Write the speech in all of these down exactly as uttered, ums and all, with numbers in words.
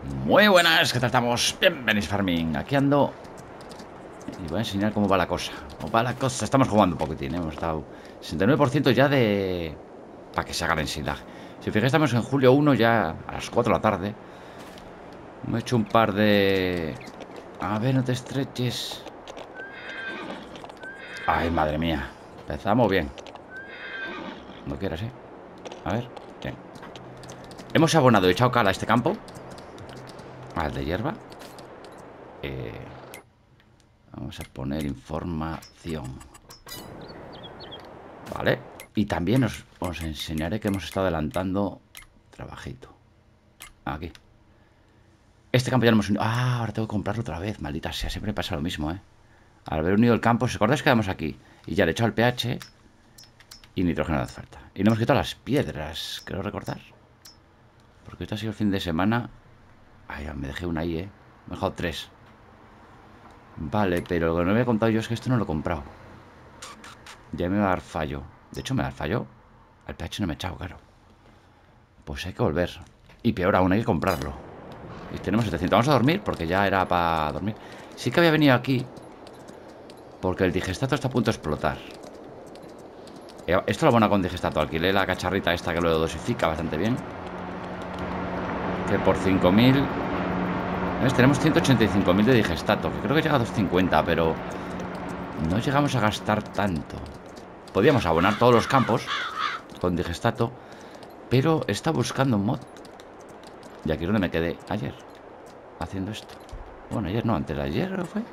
Muy buenas, ¿qué tal estamos? Bienvenidos Farming, aquí ando. Y voy a enseñar cómo va la cosa. Cómo va la cosa, estamos jugando un poquitín, ¿eh? Hemos estado sesenta y nueve por ciento ya de... Para que se haga el ensilaje. Si os fijáis, estamos en julio uno ya a las cuatro de la tarde. Me he hecho un par de... A ver, no te estreches. Ay, madre mía. Empezamos bien. No quieras, ¿eh? A ver, bien. Hemos abonado y echado cal a este campo. Al de hierba. Eh... Vamos a poner información. Vale. Y también os, os enseñaré que hemos estado adelantando trabajito. Aquí. Este campo ya lo hemos unido. Ah, ahora tengo que comprarlo otra vez. Maldita sea, siempre pasa lo mismo, ¿eh? Al haber unido el campo, ¿os acordáis que quedamos aquí? Y ya le he echado el pH y nitrógeno de oferta. Y no hemos quitado las piedras, creo recordar. Porque esto ha sido el fin de semana. Ay, me dejé una ahí, ¿eh? Me he dejado tres. Vale, pero lo que no había contado yo es que esto no lo he comprado. Ya me va a dar fallo. De hecho, me va a dar fallo. El pH no me he echado, claro. Pues hay que volver. Y peor aún, hay que comprarlo. Y tenemos setecientos. Vamos a dormir porque ya era para dormir. Sí que había venido aquí porque el digestato está a punto de explotar. Esto lo bueno con digestato. Alquilé la cacharrita esta que lo dosifica bastante bien. Que por cinco mil... ¿Ves? Tenemos ciento ochenta y cinco mil de digestato. Que creo que llega a doscientos cincuenta, pero... No llegamos a gastar tanto. Podíamos abonar todos los campos con digestato, pero está buscando un mod. Y aquí es donde me quedé ayer haciendo esto. Bueno, ayer no, antes de ayer fue.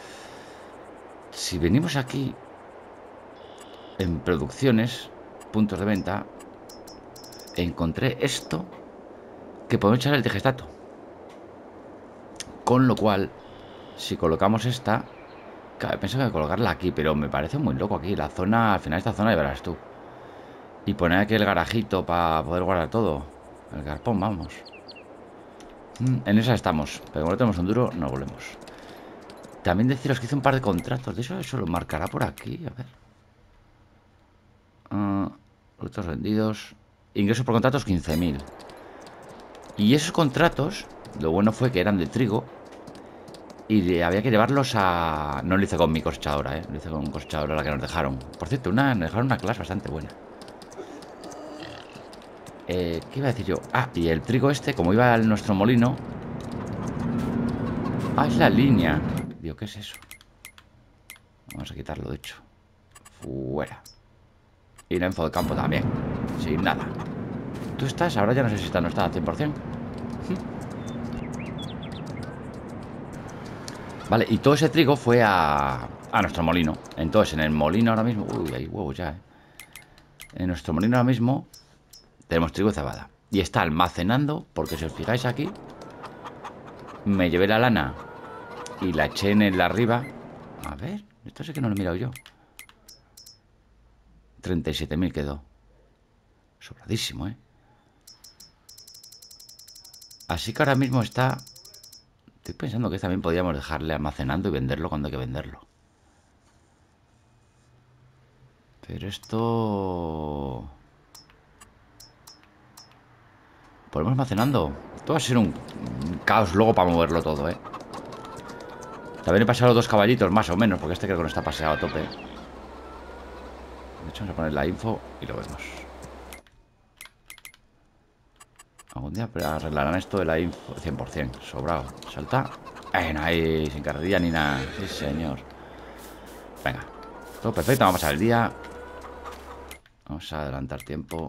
Si venimos aquí en producciones, puntos de venta, encontré esto que podemos echar el digestato. Con lo cual, si colocamos esta, claro, pensaba que colocarla aquí, pero me parece muy loco aquí. La zona, al final esta zona ya verás tú. Y poner aquí el garajito para poder guardar todo. El garpón, vamos. En esa estamos, pero como no tenemos un duro, no volvemos. También deciros que hice un par de contratos. De eso, eso lo marcará por aquí. A ver. Uh, productos vendidos. Ingresos por contratos quince mil. Y esos contratos, lo bueno fue que eran de trigo. Y había que llevarlos a... No lo hice con mi cosechadora, ¿eh? Lo hice con cosechadora la que nos dejaron. Por cierto, una, nos dejaron una clase bastante buena. Eh, ¿Qué iba a decir yo? Ah, y el trigo este, como iba a nuestro molino... Ah, es la línea. Digo, ¿qué es eso? Vamos a quitarlo, de hecho. Fuera. Y la info de campo también. Sin nada. Tú estás, ahora ya no sé si está, no está al cien por cien. Vale, y todo ese trigo fue a, a nuestro molino. Entonces, en el molino ahora mismo... Uy, hay huevos ya, ¿eh? En nuestro molino ahora mismo tenemos trigo y cebada. Y está almacenando, porque si os fijáis aquí, me llevé la lana y la eché en la arriba. A ver, esto sí que no lo he mirado yo. treinta y siete mil quedó. Sobradísimo, ¿eh? Así que ahora mismo está... Estoy pensando que también podríamos dejarle almacenando y venderlo cuando hay que venderlo. Pero esto... Ponemos almacenando. Esto va a ser un, un caos luego para moverlo todo, ¿eh? También he pasado dos caballitos más o menos, porque este creo que no está paseado a tope. De hecho, vamos a poner la info y lo vemos. Algún día arreglarán esto de la info cien por cien. Sobrado. Salta. Eh, no hay sin carrerilla ni nada. Sí, señor. Venga. Todo perfecto. Vamos a pasar el día. Vamos a adelantar tiempo.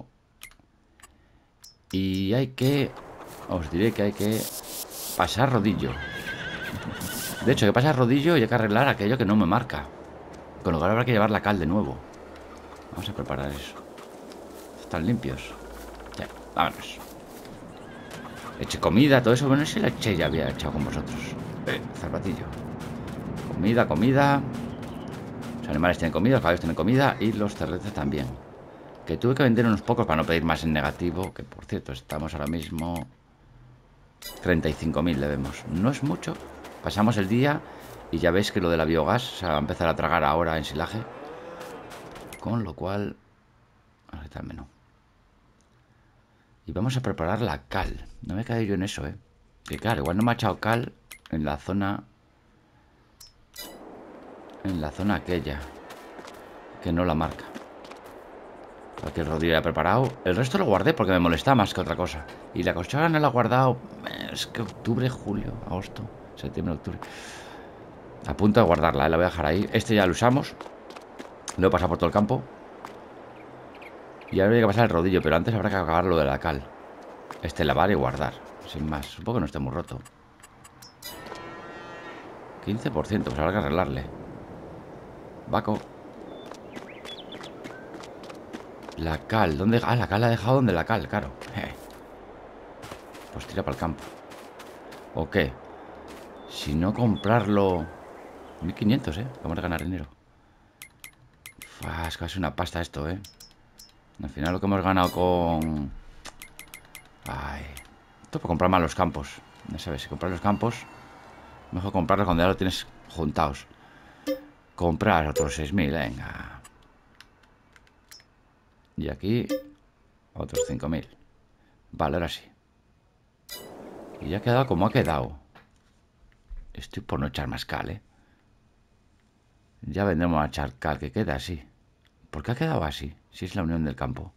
Y hay que... Os diré que hay que pasar rodillo. De hecho, hay que pasar rodillo y hay que arreglar aquello que no me marca. Con lo cual habrá que llevar la cal de nuevo. Vamos a preparar eso. Están limpios. Ya, vámonos. Eche comida, todo eso. Bueno, si la eché ya había echado con vosotros. Eh, zapatillo. Comida, comida. Los animales tienen comida, los caballos tienen comida. Y los terrestres también. Que tuve que vender unos pocos para no pedir más en negativo. Que por cierto, estamos ahora mismo treinta y cinco mil debemos. No es mucho. Pasamos el día y ya veis que lo de la biogás se va a empezar a tragar ahora en silaje. Con lo cual... Ahí está el menú. Y vamos a preparar la cal. No me he caído yo en eso, ¿eh? Que claro, igual no me ha echado cal en la zona... En la zona aquella. Que no la marca. Aquí el rodillo ya preparado. El resto lo guardé porque me molesta más que otra cosa. Y la colchoneta no la he guardado. Es que octubre, julio, agosto, septiembre, octubre. A punto de guardarla, ¿eh? La voy a dejar ahí. Este ya lo usamos. Lo he pasado por todo el campo. Y ahora hay que pasar el rodillo, pero antes habrá que acabar lo de la cal. Este lavar y guardar, sin más. Supongo que no esté muy roto. quince por ciento, pues habrá que arreglarle. Vaco. La cal, ¿dónde? Ah, la cal la ha dejado donde la cal, claro. Pues tira para el campo. ¿O qué? Si no comprarlo... mil quinientos, ¿eh? Vamos a ganar dinero. Uf, es casi una pasta esto, ¿eh? Al final lo que hemos ganado con... Ay... Esto para comprar más los campos. Ya sabes, si compras los campos, mejor comprarlos cuando ya lo tienes juntados. Comprar otros seis mil, venga. Y aquí otros cinco mil. Vale, ahora sí. Y ya ha quedado como ha quedado. Estoy por no echar más cal, ¿eh? Ya vendremos a echar cal, que queda así. ¿Por qué ha quedado así? Si es la unión del campo.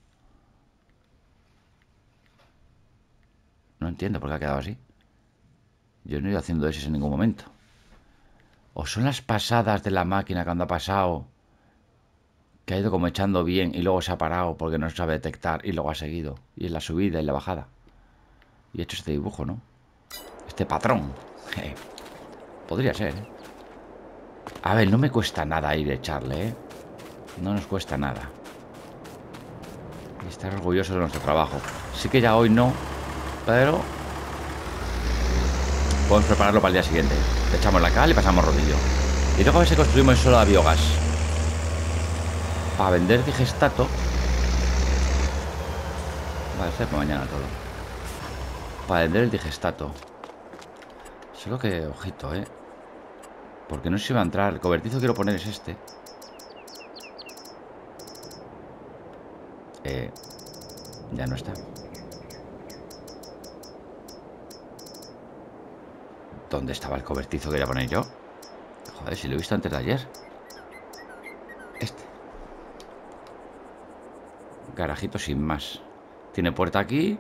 No entiendo por qué ha quedado así. Yo no he ido haciendo eso en ningún momento. ¿O son las pasadas de la máquina cuando ha pasado? Que ha ido como echando bien y luego se ha parado porque no sabe detectar y luego ha seguido. Y en la subida y la bajada. Y he hecho este dibujo, ¿no? Este patrón. Podría ser, ¿eh? A ver, no me cuesta nada ir a echarle, ¿eh? No nos cuesta nada. Y estar orgulloso de nuestro trabajo. Sí que ya hoy no, pero podemos prepararlo para el día siguiente. Le echamos la cal y pasamos rodillo. Y luego a ver si construimos solo a biogás. Para vender digestato. Vale, esto es para mañana todo. Para vender el digestato. Solo que, ojito, ¿eh? Porque no sé si va a entrar. El cobertizo que quiero poner es este. Eh, ya no está. ¿Dónde estaba el cobertizo que quería poner yo? Joder, si lo he visto antes de ayer. Este. Garajito sin más. Tiene puerta aquí.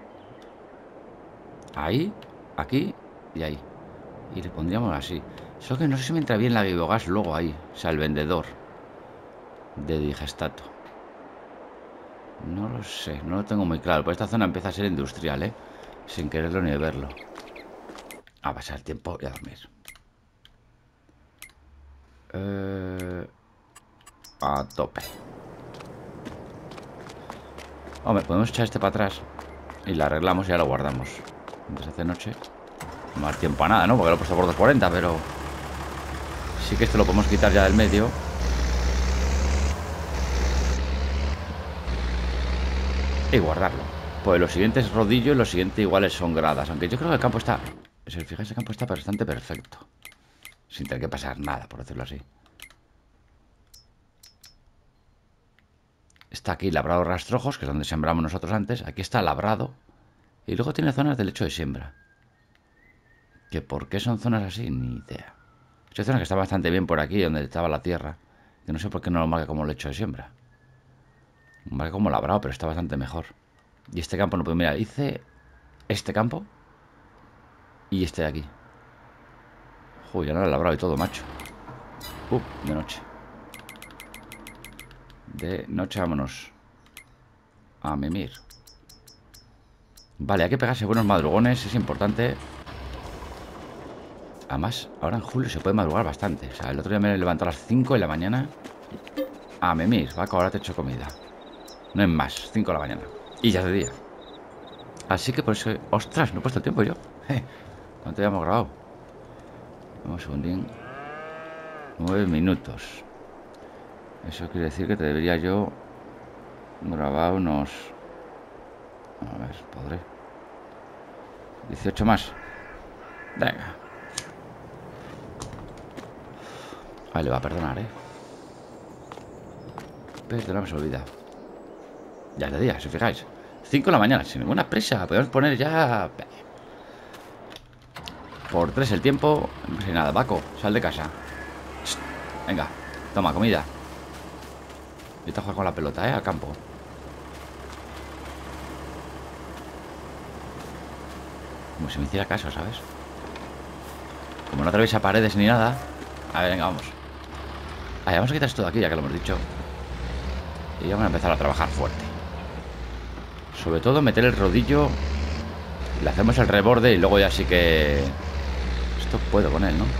Ahí. Aquí. Y ahí. Y le pondríamos así. Solo que no sé si me entra bien la biogás luego ahí. O sea, el vendedor de digestato. No lo sé, no lo tengo muy claro. Pues esta zona empieza a ser industrial, ¿eh? Sin quererlo ni verlo. A pasar el tiempo y a dormir. Eh... A tope. Hombre, podemos echar este para atrás y la arreglamos y ya lo guardamos. Antes hace noche. No va a dar tiempo a nada, ¿no? Porque lo he puesto por dos cuarenta, pero... Sí que esto lo podemos quitar ya del medio. Y guardarlo. Pues los siguientes rodillos y los siguientes iguales son gradas. Aunque yo creo que el campo está... Si os fijáis, el campo está bastante perfecto. Sin tener que pasar nada, por decirlo así. Está aquí labrado rastrojos, que es donde sembramos nosotros antes. Aquí está labrado. Y luego tiene zonas de lecho de siembra. ¿Que por qué son zonas así? Ni idea. Hay zonas que está bastante bien por aquí, donde estaba la tierra. Que no sé por qué no lo marca como lecho de siembra. Lo marca como labrado, pero está bastante mejor. Y este campo no puedo mirar. Hice este campo y este de aquí. Uy, ya no lo he labrado y todo, macho. Uh, de noche. De noche vámonos a mimir. Vale, hay que pegarse buenos madrugones, es importante. Además, ahora en julio se puede madrugar bastante. O sea, el otro día me levanto a las cinco de la mañana a mimir. Va, que ahora te echo comida. No es más, cinco de la mañana. Y ya es de día. Así que por eso... ¡Ostras! No he puesto el tiempo yo. ¿Cuánto ya hemos grabado? Vamos un segundín. Nueve minutos. Eso quiere decir que te debería yo grabar unos... A ver, podré. dieciocho más. Venga. Ahí le va a perdonar, ¿eh? Perdona, me se olvida. Ya es de día, si os fijáis. cinco de la mañana, sin ninguna prisa. Podemos poner ya... Por tres el tiempo. No sé nada, Paco, sal de casa. Venga, toma, comida. Vete a jugar con la pelota, eh, al campo. Como si me hiciera caso, ¿sabes? Como no atraviesa paredes ni nada. A ver, venga, vamos. A ver, vamos a quitar esto de aquí, ya que lo hemos dicho. Y vamos a empezar a trabajar fuerte. Sobre todo meter el rodillo. Le hacemos el reborde y luego ya sí que... Esto puedo con él, ¿no?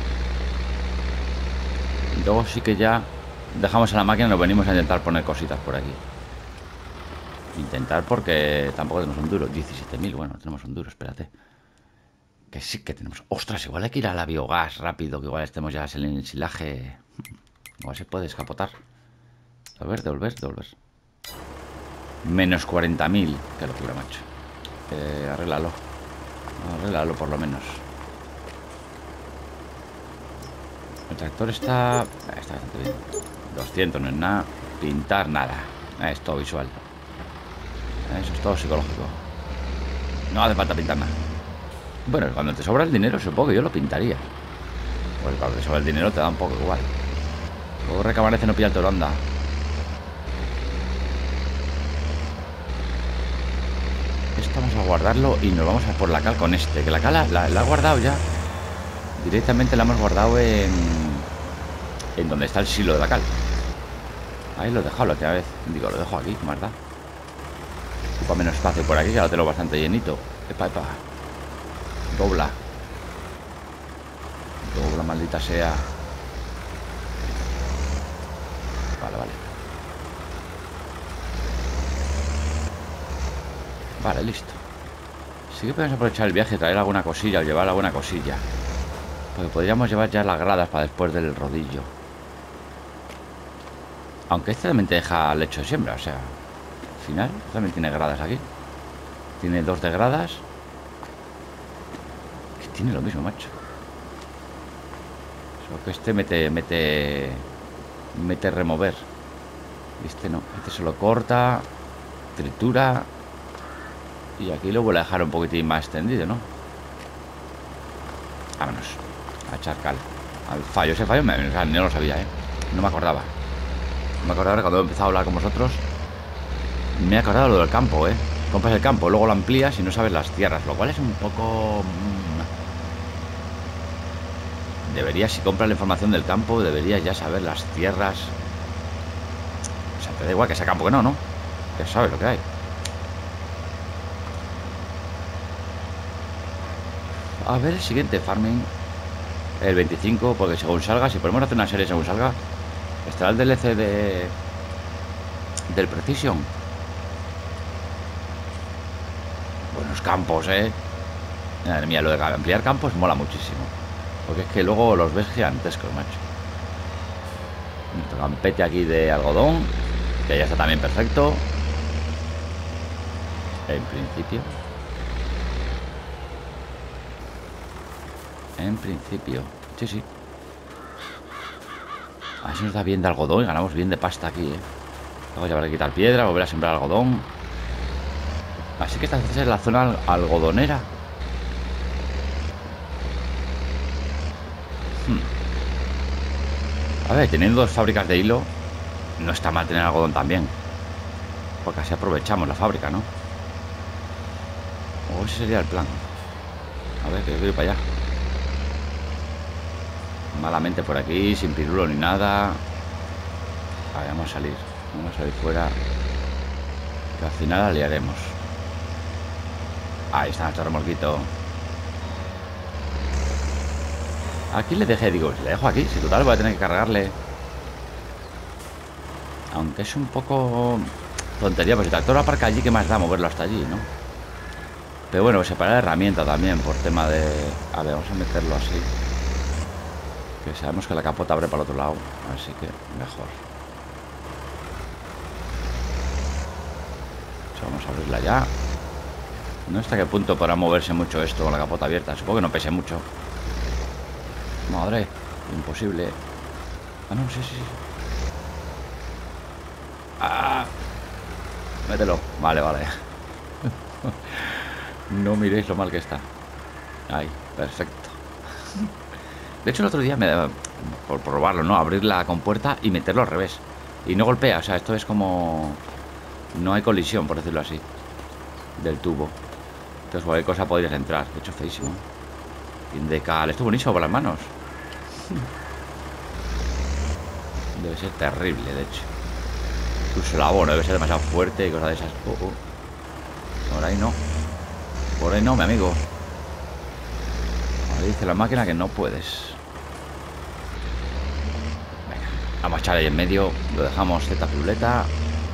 Y luego sí que ya dejamos a la máquina y nos venimos a intentar poner cositas por aquí. Intentar porque tampoco tenemos un duro. diecisiete mil, bueno, tenemos un duro, espérate. Que sí que tenemos... Ostras, igual hay que ir a la biogás rápido, que igual estemos ya en el ensilaje. Igual se puede escapotar. Devolver, devolver, devolver. Menos cuarenta mil. Qué locura, macho. Eh, arréglalo. Arréglalo por lo menos. El tractor está... Está bastante bien. doscientos no es nada. Pintar nada. Es todo visual. Eso es todo psicológico. No hace falta pintar nada. Bueno, cuando te sobra el dinero supongo que yo lo pintaría. Pues cuando te sobra el dinero te da un poco igual. Corre que amanece, no pilla el toro, anda. Esto vamos a guardarlo y nos vamos a por la cal con este. Que la cal la, la he guardado ya. Directamente la hemos guardado en... En donde está el silo de la cal. Ahí lo he dejado la última vez. Digo, lo dejo aquí, más da. Ocupa menos espacio por aquí, que lo tengo bastante llenito. Epa, epa. Dobla. Dobla, maldita sea. Vale, vale. Vale, listo. Sí que podemos aprovechar el viaje, traer alguna cosilla o llevar alguna cosilla. Porque podríamos llevar ya las gradas para después del rodillo. Aunque este también te deja lecho de siembra, o sea, al final también tiene gradas aquí. Tiene dos de gradas. Que tiene lo mismo, macho. Solo que este mete, mete, mete remover. Este no, este se lo corta, tritura. Y aquí lo vuelve a dejar un poquitín más extendido, ¿no? Vámonos. A echar cal. Al fallo, ese fallo me, o sea, no lo sabía, ¿eh? No me acordaba. No me acordaba cuando he empezado a hablar con vosotros. Me he acordado lo del campo, ¿eh? Compras el campo, luego lo amplías y no sabes las tierras. Lo cual es un poco... Deberías, si compras la información del campo, deberías ya saber las tierras. O sea, te da igual que sea campo que no, ¿no? Ya sabes lo que hay. A ver, el siguiente farming. El veinticinco, porque según salga, si podemos hacer una serie según salga, estará el D L C de... Del Precision. Buenos campos, ¿eh? Madre mía, lo de ampliar campos mola muchísimo. Porque es que luego los ves gigantescos, macho. Nuestro campete aquí de algodón, que ya está también perfecto. En principio. En principio. Sí, sí. A ver si nos da bien de algodón y ganamos bien de pasta aquí, ¿eh? Luego ya habrá que quitar piedra, volver a sembrar algodón. Así que esta es la zona algodonera. hmm. A ver, teniendo dos fábricas de hilo, no está mal tener algodón también. Porque así aprovechamos la fábrica, ¿no? O ese sería el plan. A ver, que yo quiero ir para allá. Malamente por aquí, sin pirulo ni nada. A ver, vamos a salir. Vamos a salir fuera. Que al final la liaremos. Ahí está nuestro remolquito. Aquí le dejé, digo, le dejo aquí. Si total voy a tener que cargarle. Aunque es un poco tontería, porque si el tractor aparca allí, ¿qué más da moverlo hasta allí, no? Pero bueno, separar la herramienta también por tema de... A ver, vamos a meterlo así. Que sabemos que la capota abre para el otro lado. Así que mejor. Vamos a abrirla ya. No sé hasta qué punto podrá moverse mucho esto con la capota abierta. Supongo que no pese mucho. Madre, imposible. Ah, no, sí, sí, sí. Ah, mételo. Vale, vale. No miréis lo mal que está. Ahí. Perfecto. De hecho, el otro día me daba por probarlo, ¿no? Abrir la compuerta y meterlo al revés. Y no golpea, o sea, esto es como... No hay colisión, por decirlo así, del tubo. Entonces cualquier cosa podrías entrar. De hecho, feísimo. Indecal, esto es buenísimo por las manos. Debe ser terrible, de hecho. Incluso el abono debe ser demasiado fuerte y cosas de esas. Oh, oh. Por ahí no. Por ahí no, mi amigo. Ahora dice la máquina que no puedes. Venga, vamos a echar ahí en medio. Lo dejamos Z piruleta.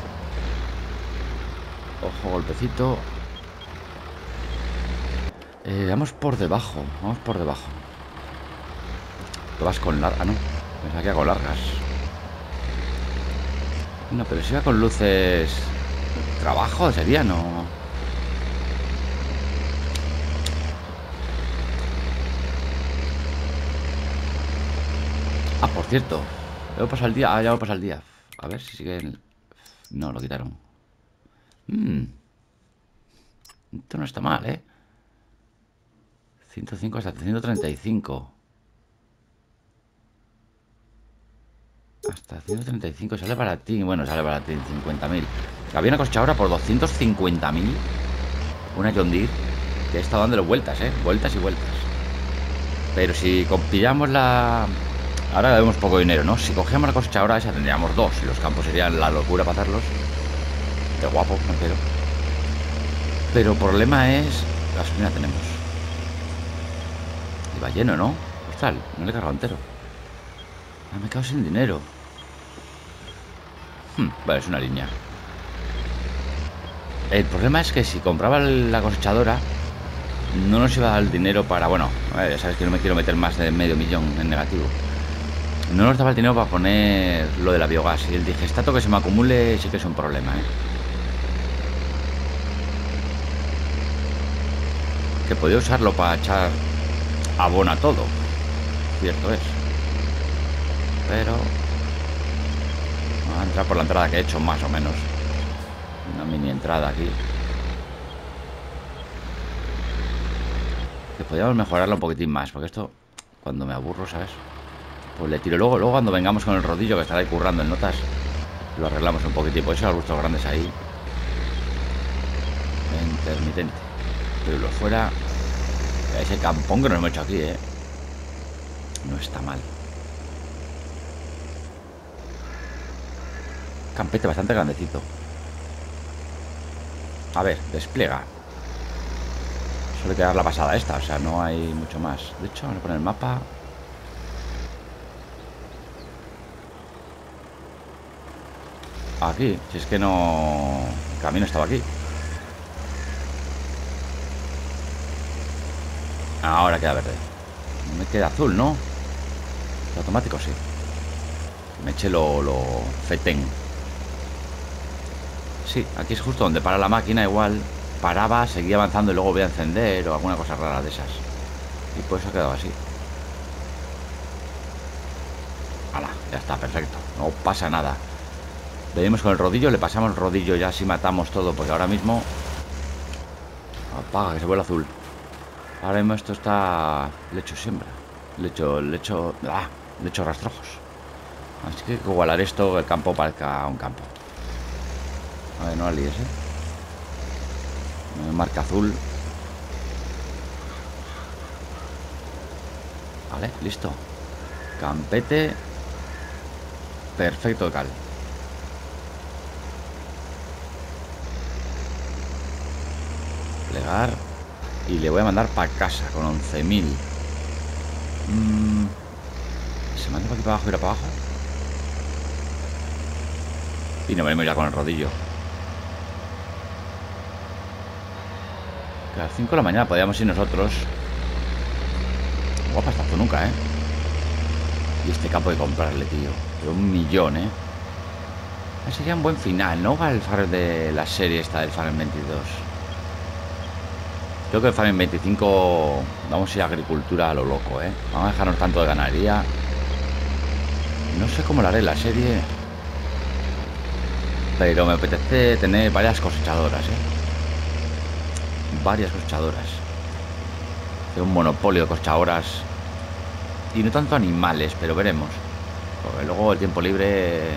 Ojo, golpecito. Eh, vamos por debajo. Vamos por debajo. Tú vas con largas. Ah, no. Pensaba que iba con largas. No, pero si iba con luces. Trabajo sería, no. Ah, por cierto. Ya pasado el día. Ah, ya pasado el día. A ver si sigue el... No, lo quitaron. Hmm. Esto no está mal, ¿eh? ciento cinco hasta ciento treinta y cinco. Hasta ciento treinta y cinco sale para ti. Bueno, sale para ti en cincuenta mil. Había una cosechadora por doscientos cincuenta mil. Una John Deere que he estado dándole vueltas, ¿eh? Vueltas y vueltas. Pero si pillamos la... Ahora vemos poco dinero, ¿no? Si cogemos la cosechadora esa tendríamos dos. Y los campos serían la locura para hacerlos. De guapo, me quiero. Pero el problema es... Gasolina tenemos. Y va lleno, ¿no? Ostras, no le he cargado entero. Ah, me he quedado sin dinero. Hmm, vale, es una línea. El problema es que si compraba la cosechadora no nos iba a dar el dinero para... Bueno, ya sabes que no me quiero meter más de medio millón en negativo. No nos daba el dinero para poner lo de la biogás. Y el digestato que se me acumule sí que es un problema, ¿eh? Que podía usarlo para echar abono a todo. Cierto es. Pero... Vamos a entrar por la entrada que he hecho, más o menos. Una mini entrada aquí. Que podríamos mejorarla un poquitín más. Porque esto, cuando me aburro, ¿sabes? Pues le tiro. Luego, luego cuando vengamos con el rodillo, que estará ahí currando en notas, lo arreglamos un poquitín. Por eso los gustos grandes ahí. Intermitente. Pero lo fuera. Ese campón que nos hemos hecho aquí, ¿eh? No está mal. Campete bastante grandecito. A ver, despliega. Suele quedar la pasada esta, o sea, no hay mucho más. De hecho, vamos a poner el mapa. Aquí, si es que no... El camino estaba aquí. Ahora queda verde. Me queda azul, ¿no? Automático, sí. Me eché lo, lo fetén. Sí, aquí es justo donde para la máquina. Igual paraba, seguía avanzando y luego voy a encender o alguna cosa rara de esas. Y por eso ha quedado así. ¡Hala! Ya está, perfecto. No pasa nada. Venimos con el rodillo, le pasamos el rodillo ya así matamos todo. Porque ahora mismo... Apaga, que se vuelve azul. Ahora mismo esto está... Lecho siembra. Lecho, lecho... ¡Ah! Lecho rastrojos. Así que hay que igualar esto, que el campo parezca un campo. A ver, no la líes, ¿eh? Marca azul. Vale, listo. Campete. Perfecto de cal. Plegar. Y le voy a mandar para casa con once mil. Mm. ¿Se manda para aquí para abajo y para abajo? Y nos venimos ya con el rodillo. Que a las cinco de la mañana podíamos ir nosotros. Guapa está nunca, ¿eh? Y este campo de comprarle, tío. Pero un millón, ¿eh? Ese sería un buen final, ¿no? Para el Farm de la serie esta del Farm veintidós. Creo que el Farm veinticinco vamos a ir a agricultura a lo loco, ¿eh? Vamos a dejarnos tanto de ganadería. No sé cómo lo haré en la serie, pero me apetece tener varias cosechadoras, ¿eh? Varias cosechadoras. de un monopolio de cochahoras. Y no tanto animales, pero veremos. Porque luego el tiempo libre...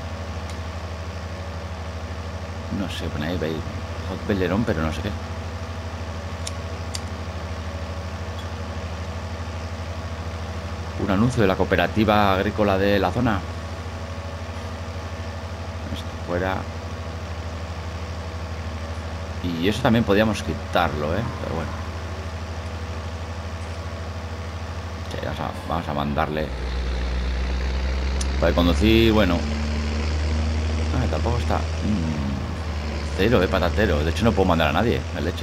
No sé, pone ahí Hot Belerón, pero no sé qué. Un anuncio de la cooperativa agrícola de la zona. Esto fuera. Y eso también podíamos quitarlo, ¿eh? Pero bueno. Sí, vamos, a, vamos a mandarle. Para conducir, bueno. Ah, tampoco está. Mm, cero, eh, patatero. De hecho, no puedo mandar a nadie. Me leches.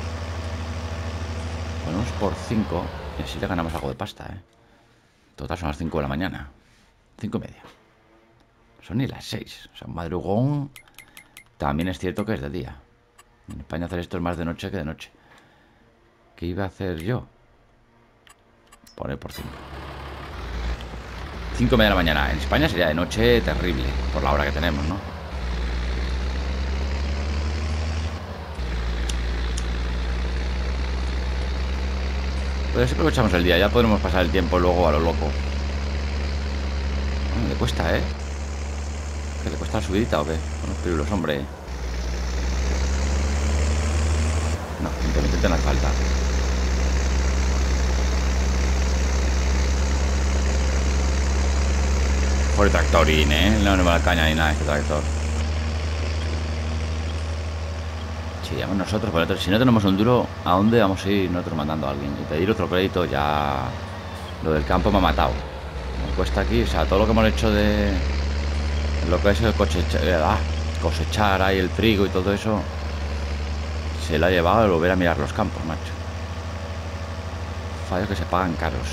Ponemos por cinco. Y así le ganamos algo de pasta, ¿eh? Total, son las cinco de la mañana. Cinco y media. Son ni las seis. O sea, un madrugón. También es cierto que es de día. En España hacer esto es más de noche que de noche. ¿Qué iba a hacer yo? Poner por cinco. Cinco y media de la mañana. En España sería de noche terrible. Por la hora que tenemos, ¿no? Pues siempre aprovechamos el día. Ya podremos pasar el tiempo luego a lo loco. Bueno, le cuesta, ¿eh? ¿Que le cuesta la subidita o qué? Con los pirulos, hombre. No, simplemente no hace falta. Por el tractorín, ¿eh? No, no me da caña ni nada este tractor. Sí, vamos nosotros, pero si no tenemos un duro, ¿a dónde vamos a ir nosotros mandando a alguien? Y pedir otro crédito ya... Lo del campo me ha matado. Me cuesta aquí, o sea, todo lo que hemos hecho de... Lo que es el cosechar, ah, cosechar ahí el trigo y todo eso, se lo ha llevado a volver a mirar los campos, macho. Fallos que se pagan caros.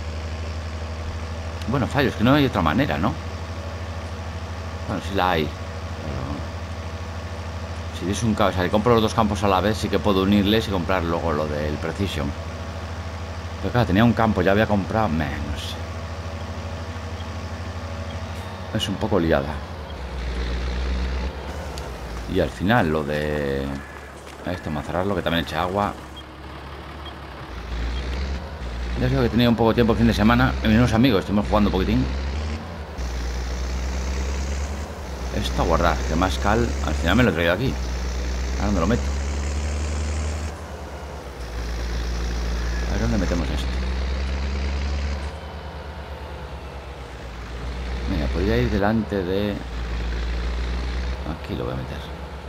Bueno, fallos, que no hay otra manera, ¿no? Bueno, sí la hay. Pero... Si es un caos, o sea, si compro los dos campos a la vez, sí que puedo unirles y comprar luego lo del Precision. Pero claro, tenía un campo, ya había comprado, me, no sé. Es un poco liada. Y al final lo de... Esto, mazararlo, que también echa agua. Ya sé que tenía un poco de tiempo el fin de semana. Y unos amigos, estuvimos jugando un poquitín. Esto a guardar, que más cal. Al final me lo he traído aquí. ¿A dónde lo meto? A ver dónde metemos esto. Mira, podría ir delante de... Aquí lo voy a meter.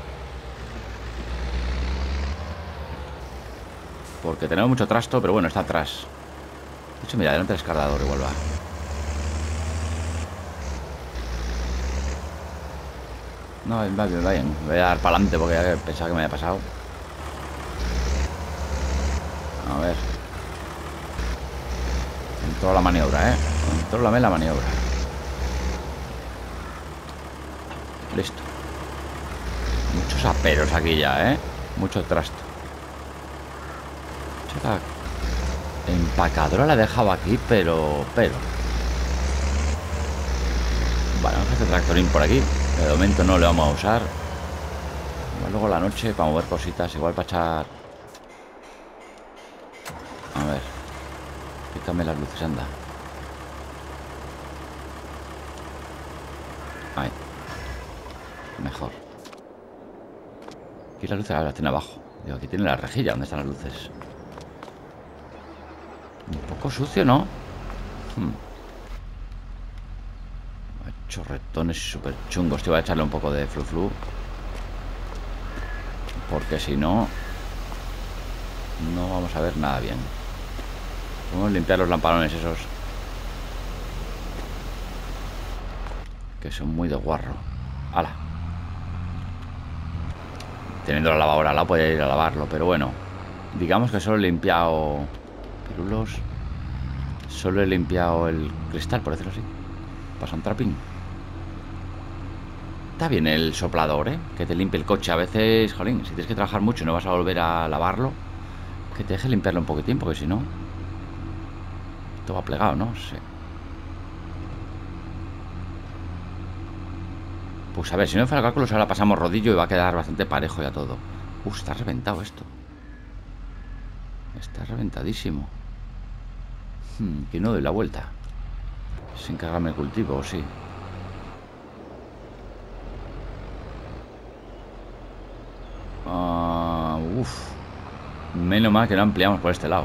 Porque tenemos mucho trasto, pero bueno, está atrás. De hecho, mira, delante del escardador igual va. No, va bien, va bien. Voy a dar para adelante porque pensaba que me había pasado. A ver. Controla la maniobra, ¿eh? Contrólame la maniobra. Listo. Muchos aperos aquí ya, ¿eh? Mucho trasto. Chica, empacadora la he dejado aquí, pero... Pero... Vale, vamos a hacer tractorín por aquí. De momento no le vamos a usar. Luego la noche para mover cositas. Igual para echar... A ver. Quítame las luces, anda. Ahí. Mejor. Aquí las luces las tiene abajo. Digo, aquí tiene la rejilla. ¿Dónde están las luces? Un poco sucio, ¿no? Hmm. Chorretones súper chungos. Te voy a echarle un poco de flu flu. Porque si no... No vamos a ver nada bien. Vamos a limpiar los lamparones esos. Que son muy de guarro. ¡Hala! Teniendo la lavadora al lado podría ir a lavarlo. Pero bueno. Digamos que solo he limpiado... Pirulos. Solo he limpiado el cristal, por decirlo así. Pasa un trapín. Está bien el soplador, ¿eh? Que te limpie el coche. A veces, jolín, si tienes que trabajar mucho y no vas a volver a lavarlo, que te deje limpiarlo un poquitín, porque si no... Esto va plegado, ¿no? Sí. Pues a ver, si no me falla el cálculo, ahora pasamos rodillo y va a quedar bastante parejo ya todo. Uh, está reventado esto. Está reventadísimo. hmm, Que no doy la vuelta sin cargarme el cultivo, ¿o sí? Uh, uf. Menos mal que no ampliamos por este lado.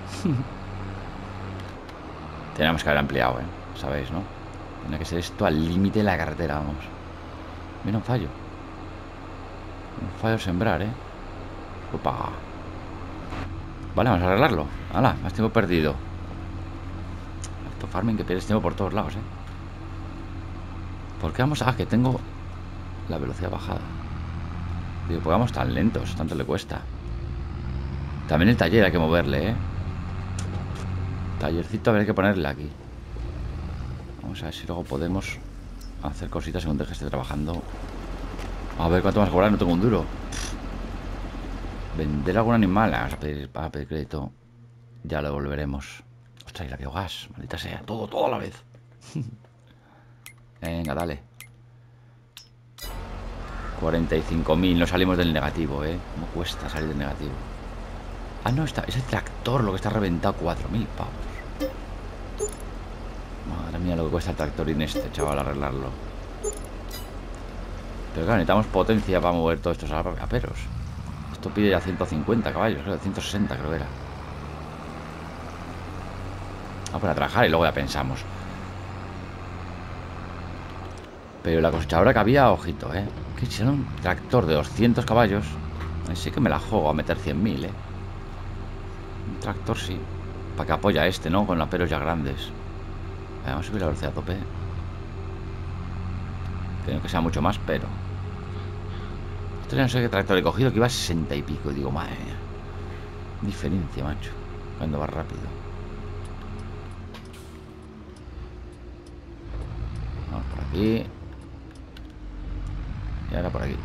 Tenemos que haber ampliado, ¿eh? Sabéis, ¿no? Tiene que ser esto al límite de la carretera, vamos. Mira un fallo. Un fallo sembrar, ¿eh? Opa. Vale, vamos a arreglarlo. Hala, más tiempo perdido. Esto farming que pierdes tiempo por todos lados, ¿eh? ¿Por qué vamos a...? Ah, que tengo la velocidad bajada. Digo, pues vamos tan lentos, tanto le cuesta. También el taller hay que moverle, ¿eh? Tallercito a ver, hay que ponerle aquí. Vamos a ver si luego podemos hacer cositas según deje esté trabajando. A ver cuánto más cobrar, no tengo un duro. Vender algún animal. Vamos a pedir, a pedir crédito. Ya lo devolveremos. Ostras, y la biogás, maldita sea. Todo, todo a la vez. Venga, dale. cuarenta y cinco mil. No salimos del negativo, ¿eh? ¿Cómo cuesta salir del negativo? Ah, no, está, es el tractor lo que está reventado. cuatro mil pavos. Madre mía, lo que cuesta el tractorín este, chaval, arreglarlo. Pero claro, necesitamos potencia para mover todos estos aperos. Esto pide ya ciento cincuenta caballos, creo, ciento sesenta creo que era. Vamos a poner a trabajar y luego ya pensamos. Pero la cosechadora que había, ojito, ¿eh? Que si era un tractor de doscientos caballos, así que me la juego a meter cien mil, ¿eh? Un tractor sí. Para que apoya este, ¿no? Con aperos ya grandes. Vamos a subir la velocidad a tope. Creo que sea mucho más, pero... Esto ya no sé qué tractor he cogido, que iba a sesenta y pico. Y digo, madre mía. Diferencia, macho. Cuando va rápido. Vamos por aquí. Y ahora por aquí.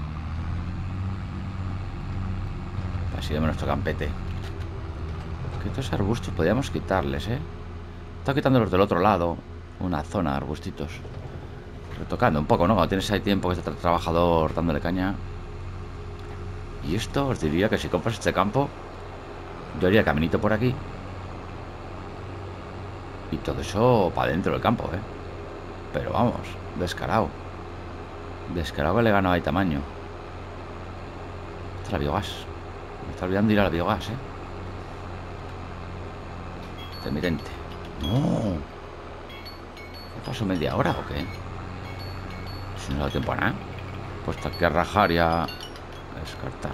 Así de nuestro campete. Que estos arbustos podríamos quitarles, ¿eh? Está quitando los del otro lado. Una zona de arbustitos. Retocando un poco, ¿no? Cuando tienes ahí tiempo que está el trabajador dándole caña. Y esto os diría que si compras este campo, yo haría caminito por aquí. Y todo eso para dentro del campo, ¿eh? Pero vamos, descarado. Descarado que le gano ahí tamaño. Esta es la biogás. Me está olvidando ir a la biogás, ¿eh? Intermitente. No. ¿Qué pasó? ¿Media hora o qué? Si no da tiempo a nada. Pues hay que rajar y a descartar.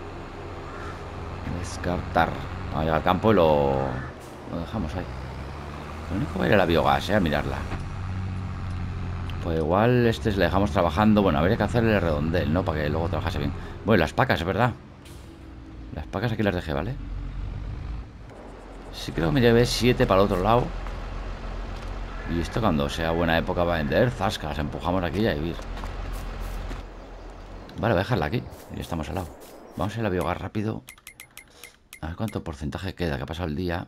Descartar. Vamos a llegar al campo y lo, lo dejamos ahí. Lo único va a ir a la biogás, ¿eh? A mirarla. Pues igual este le dejamos trabajando. Bueno, habría que hacerle el redondel, ¿no? Para que luego trabajase bien. Bueno, las pacas, es verdad. Las pacas aquí las dejé, ¿vale? Sí, creo que me llevé siete para el otro lado. Y esto cuando sea buena época va a vender. Zasca, las empujamos aquí y a vivir. Vale, voy a dejarla aquí. Y ya estamos al lado. Vamos a ir a la biogás rápido. A ver cuánto porcentaje queda, que ha pasado el día.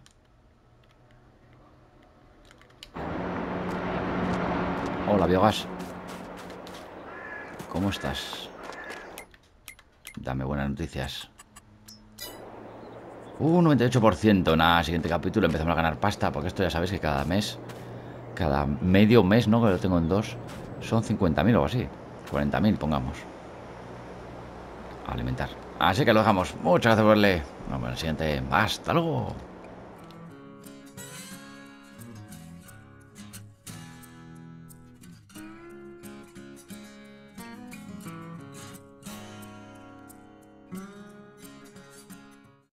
Hola, biogás. ¿Cómo estás? Dame buenas noticias. Uh, noventa y ocho por ciento. Nada, siguiente capítulo empezamos a ganar pasta. Porque esto ya sabéis que cada mes, cada medio mes, ¿no? Que lo tengo en dos, son cincuenta mil o así. cuarenta mil, pongamos. A alimentar. Así que lo dejamos. Muchas gracias por verle. Nos vemos en el siguiente. Hasta luego.